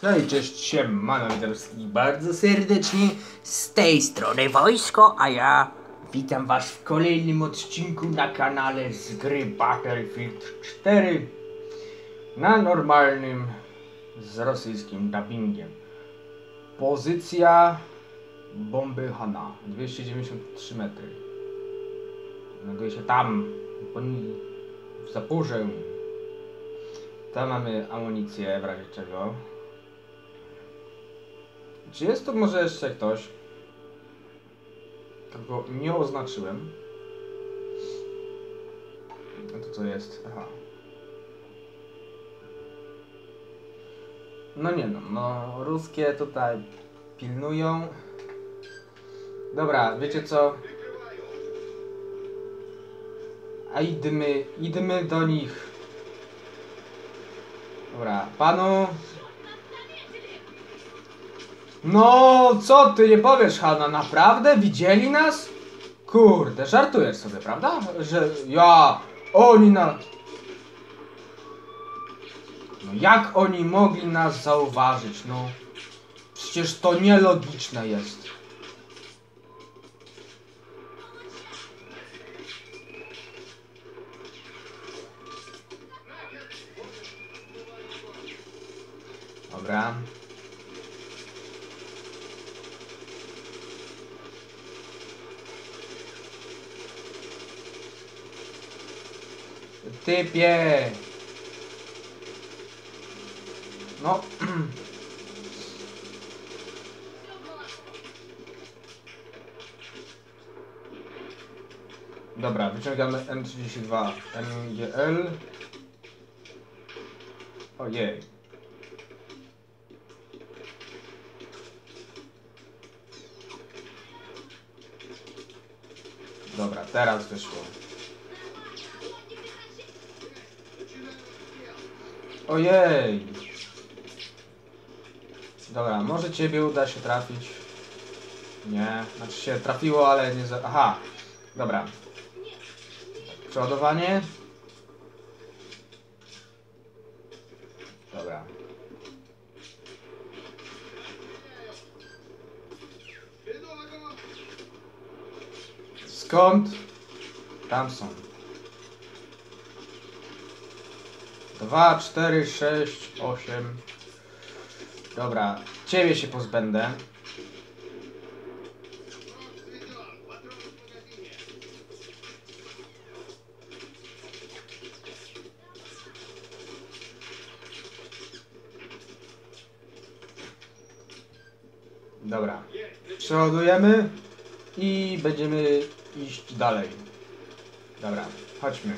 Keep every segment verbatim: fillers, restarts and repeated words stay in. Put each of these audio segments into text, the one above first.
Hej, cześć, siemano, witam wszystkich bardzo serdecznie. Z tej strony Wojsko, a ja witam was w kolejnym odcinku na kanale z gry Battlefield cztery na normalnym, z rosyjskim dubbingiem. Pozycja bomby Hana, dwieście dziewięćdziesiąt trzy metry. Znajduje się tam, w zaporze. Tam mamy amunicję, w razie czego. Czy jest tu może jeszcze ktoś, kogo nie oznaczyłem? A to co jest? Aha. No nie no, no ruskie tutaj pilnują. Dobra, wiecie co? A idmy, idmy do nich. Dobra, panu... No, co ty nie powiesz, Hanna? Naprawdę? Widzieli nas? Kurde, żartujesz sobie, prawda? Że ja... Oni na... No jak oni mogli nas zauważyć, no? Przecież to nielogiczne jest. Dobra. Typie! No. Dobra, wyciągamy M trzydzieści dwa M G L. Ojej. Dobra, teraz wyszło. Ojej. Dobra, może ciebie uda się trafić. Nie, znaczy się trafiło, ale nie za... Aha, dobra. Przeładowanie. Dobra. Skąd? Tam są. Dwa, cztery, sześć, osiem. Dobra, ciebie się pozbędę. Dobra, przeładujemy i będziemy iść dalej. Dobra, chodźmy.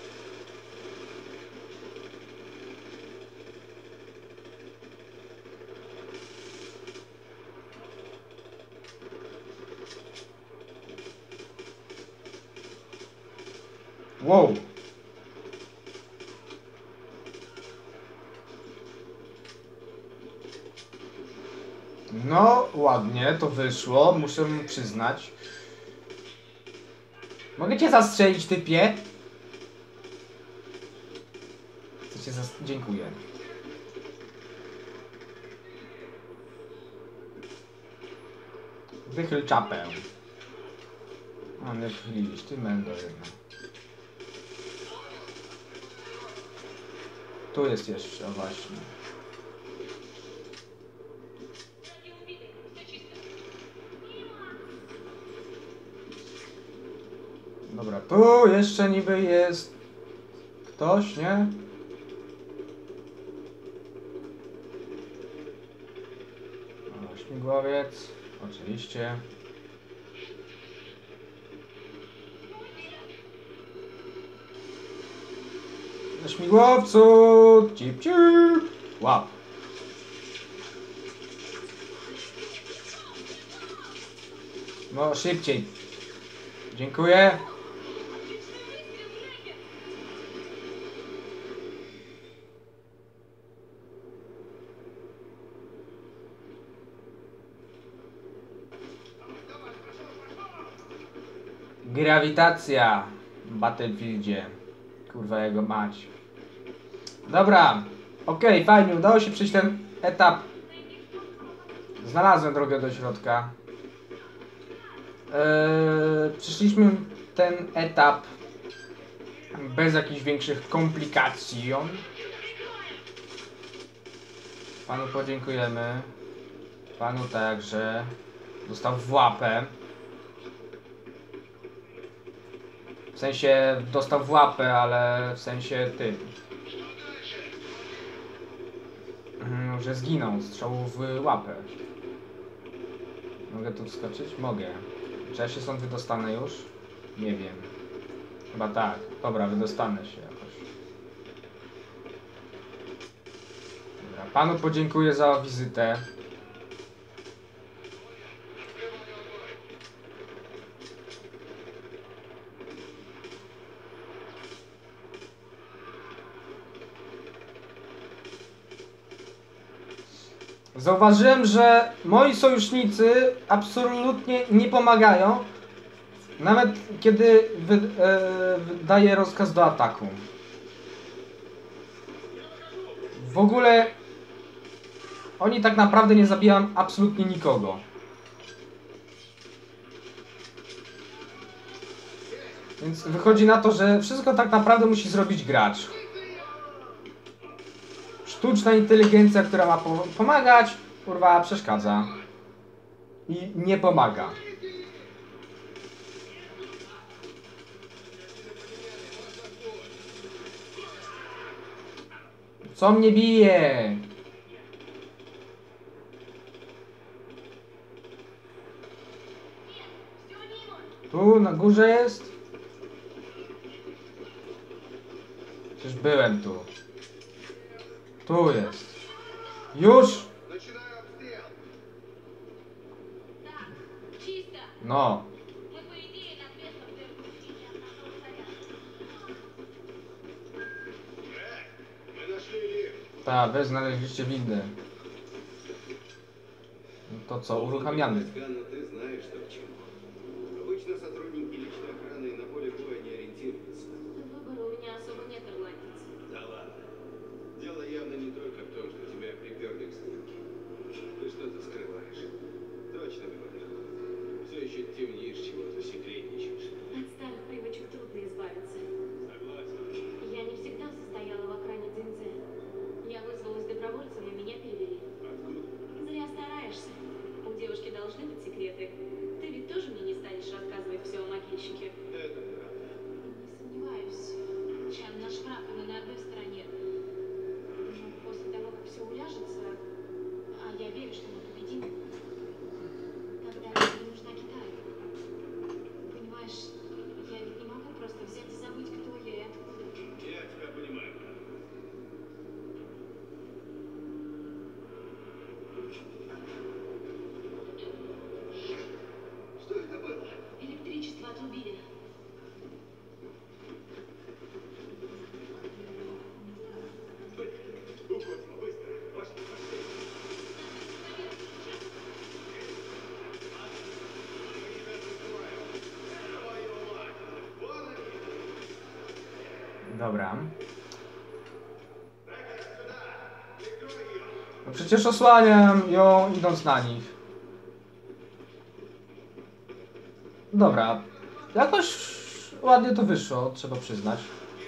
Wow. No, ładnie to wyszło, muszę przyznać. Mogę cię zastrzelić, typie? Chcę cię zas... Dziękuję. Wychyl czapę. A nie wychylić, ty mendo jedna. Tu jest jeszcze, o właśnie. Dobra, tu jeszcze niby jest ktoś, nie? O, śmigłowiec, oczywiście. Na śmigłowcu! Cip, cip! Wow! No, szybciej. Dziękuję. Grawitacja w Battlefieldzie. Kurwa jego mać. Dobra. Okej, okay, fajnie, udało się przejść ten etap. Znalazłem drogę do środka. Eee, przyszliśmy ten etap bez jakichś większych komplikacji. Panu podziękujemy. Panu także. Dostał w łapę. W sensie dostał w łapę, ale w sensie tym. Mm, że zginął strzału w łapę. Mogę tu wskoczyć? Mogę. Czy ja się stąd wydostanę już? Nie wiem. Chyba tak. Dobra, wydostanę się jakoś. Dobra, panu podziękuję za wizytę. Zauważyłem, że moi sojusznicy absolutnie nie pomagają, nawet kiedy wy, e, wydaję rozkaz do ataku. W ogóle oni tak naprawdę nie zabijają absolutnie nikogo. Więc wychodzi na to, że wszystko tak naprawdę musi zrobić gracz. Sztuczna inteligencja, która ma po pomagać, kurwa, przeszkadza. I nie pomaga. Co mnie bije? Tu na górze jest? Przecież byłem tu. Tu jest. Już? No. Tak, wy znaleźliście windę. No to co, uruchamiamy. Dobra. No przecież osłaniam ją idąc na nich. Dobra. Jakoś ładnie to wyszło, trzeba przyznać.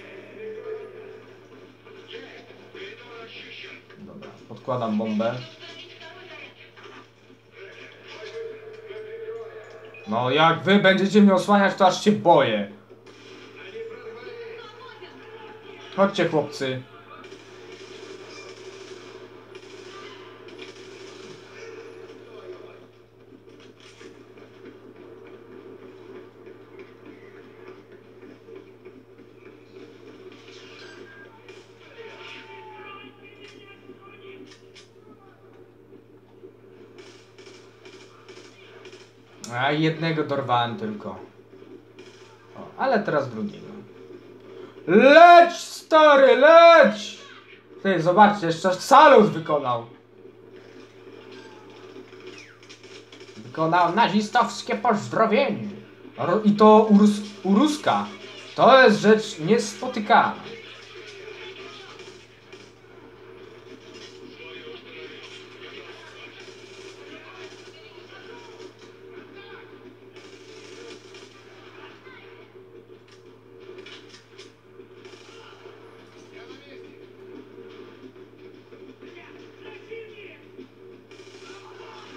Dobra, podkładam bombę. No jak wy będziecie mnie osłaniać, to aż się boję. Chodźcie, chłopcy. A jednego dorwałem tylko. O, ale teraz drugiego. Leć, stary, leć! Ty, zobaczcie, jeszcze salut wykonał. Wykonał nazistowskie pozdrowienie. I to u, Rus u Ruska. To jest rzecz niespotykana.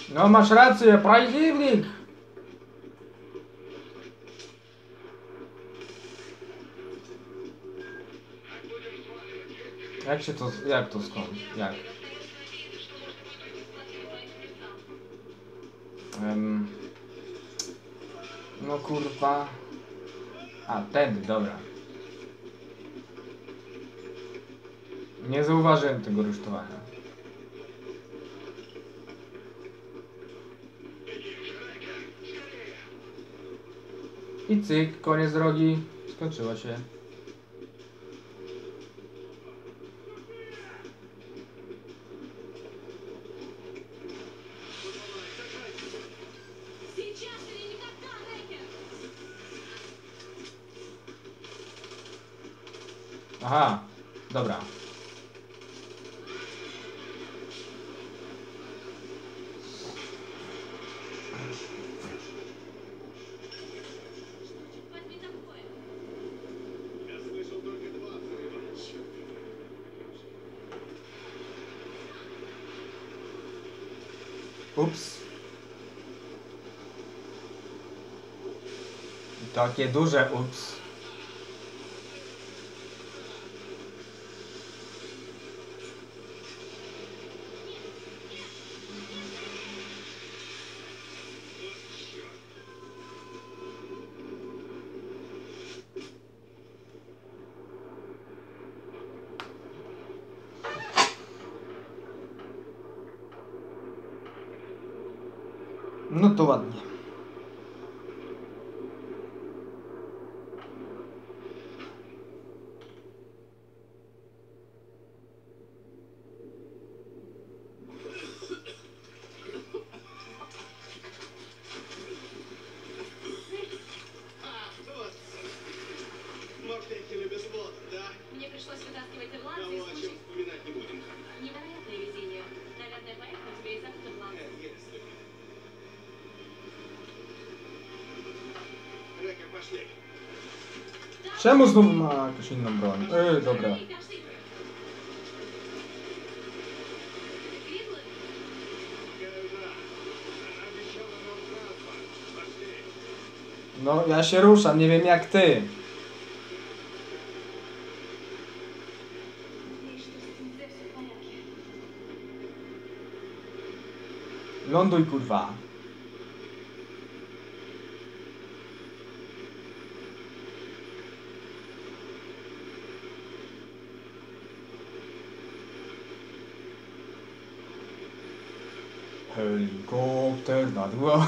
No masz rację, przeciwnik! Jak się to, jak to skąd, jak? Um, no kurwa... A, tędy, dobra. Nie zauważyłem tego rusztowania. I cyk, koniec drogi. Skończyło się. Aha, dobra. Ups. Takie duże ups. No to ładnie. Может, я их не без воды, да? Мне пришлось вытаскивать Ирландца Ну, из о чем случая... вспоминать не будем. Невероятное везение. Наверное, поэтому у тебя и зовут Ирландец. Э, еле ступит. Река, пошли. Czemu znowu ma jakąś inną broń? Ej, dobra. Эй, пошли! Кливленд? Кайза, она обещала нам транспорт. Пошли. No, ja się ruszam, nie wiem jak ty. Надеюсь, что с Тинзе все в порядке. Ląduj, kurwa. Helikopter nad głową.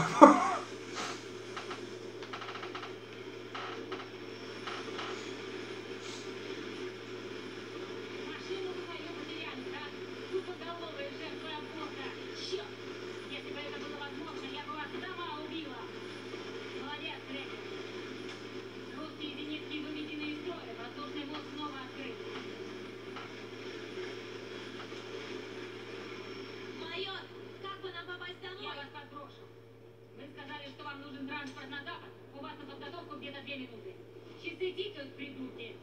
Машину свою потеряли, да? Тупоголовая жертва аборта. Черт! Если бы это было возможно, я бы вас сама убила. Молодец, Крекер. Русские зенитки выведены из строя. Воздушный мост снова открыт. Майор, как бы нам попасть домой? Я вас подброшу. Вы сказали, что вам нужен транспорт на запад. У вас на подготовку где-то две минуты. Часы тикают, придурки.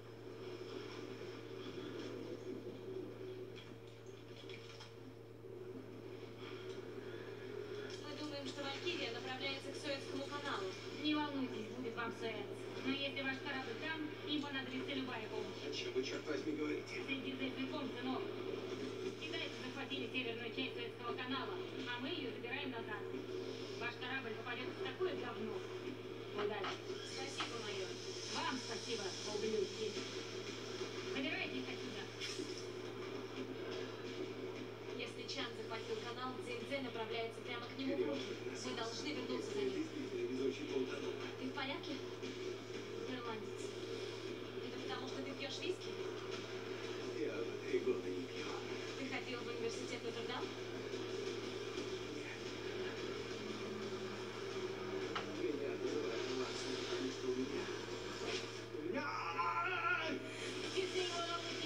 Мы думаем, что Валькирия направляется к Суэцкому каналу. Не волнуйтесь, будет вам Суэц. Но если ваш корабль там, им понадобится любая помощь. О чем вы, черт возьми, говорите? Следи за языком, сынок. Китайцы захватили северную часть Суэцкого канала, а мы ее забираем назад. Ваш корабль попадет в такое говно. Удачи. Спасибо, майор. Вам спасибо, ублюдки. Забирайтесь отсюда. Если Чан захватил канал, Цзиньцзэ направляется прямо к нему. Мы должны вернуться за ним. Действительно, везучий полтонок. Ты в порядке? Ирландец. Это потому, что ты пьешь виски? Я уже три года не пью. Ты ходил в университет Нотр-Дам? Меня называют Максом, потому что у меня... У меня... Часы его на пути.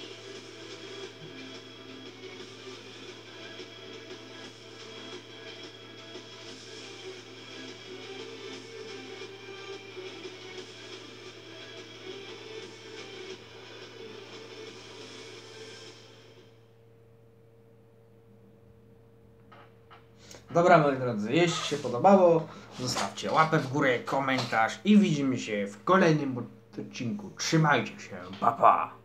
Dobra, moi drodzy, jeśli się podobało, zostawcie łapę w górę, komentarz i widzimy się w kolejnym odcinku. Trzymajcie się, pa pa!